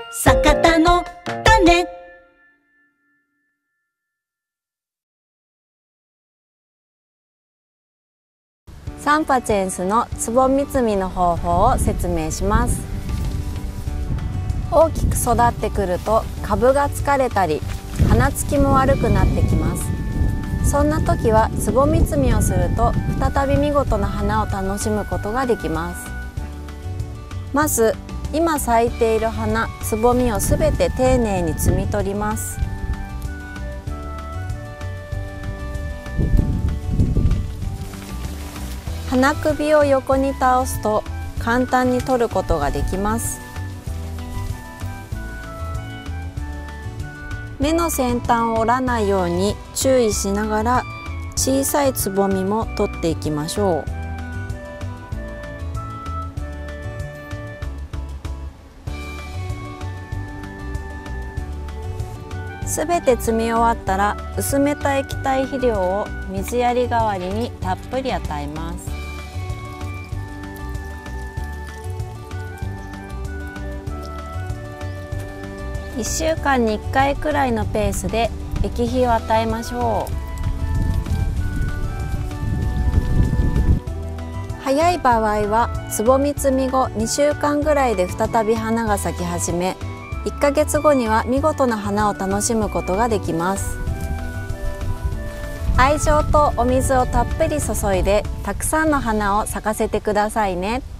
坂田の種。 サンパチェンスのつぼみ摘みの方法を説明します。大きく育ってくると株が疲れたり花つきも悪くなってきます。そんな時はつぼみ摘みをすると再び見事な花を楽しむことができます。まず今咲いている花、つぼみをすべて丁寧に摘み取ります。花首を横に倒すと簡単に取ることができます。芽の先端を折らないように注意しながら小さいつぼみも取っていきましょう。すべて摘み終わったら薄めた液体肥料を水やり代わりにたっぷり与えます。1週間に1回くらいのペースで液肥を与えましょう。早い場合はつぼみ摘み後2週間ぐらいで再び花が咲き始め、1ヶ月後には見事な花を楽しむことができます。愛情とお水をたっぷり注いでたくさんの花を咲かせてくださいね。